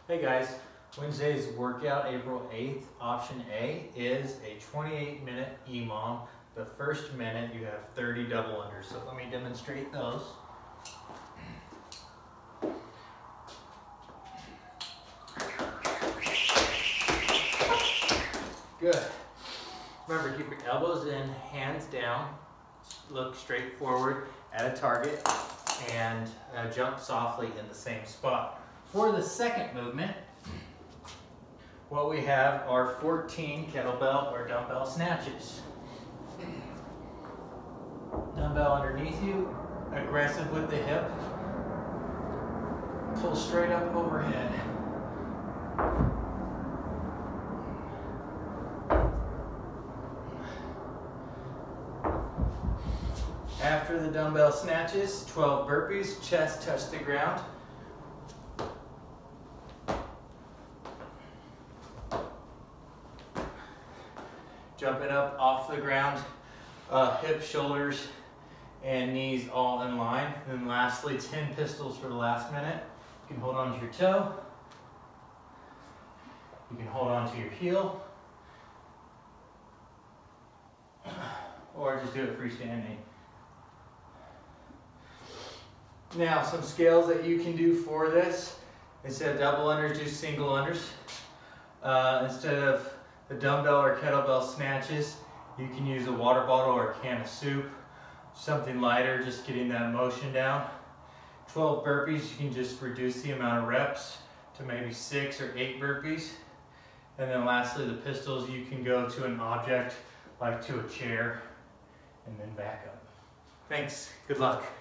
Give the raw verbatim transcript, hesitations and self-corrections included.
Hey guys, Wednesday's workout, April eighth, option A is a twenty-eight minute E M O M. The first minute you have thirty double unders. So let me demonstrate those. Good. Remember, keep your elbows in, hands down, look straight forward at a target, and uh, jump softly in the same spot. For the second movement, what we have are fourteen kettlebell or dumbbell snatches. Dumbbell underneath you, aggressive with the hip, pull straight up overhead. After the dumbbell snatches, twelve burpees, chest touch the ground. Jumping up off the ground, uh, hips, shoulders, and knees all in line. And then lastly, ten pistols for the last minute. You can hold on to your toe. You can hold on to your heel. Or just do it freestanding. Now, some scales that you can do for this. Instead of double unders, do single unders. Uh, instead of the dumbbell or kettlebell snatches, you can use a water bottle or a can of soup. Something lighter, just getting that motion down. twelve burpees, you can just reduce the amount of reps to maybe six or eight burpees. And then lastly, the pistols, you can go to an object like to a chair and then back up. Thanks, good luck.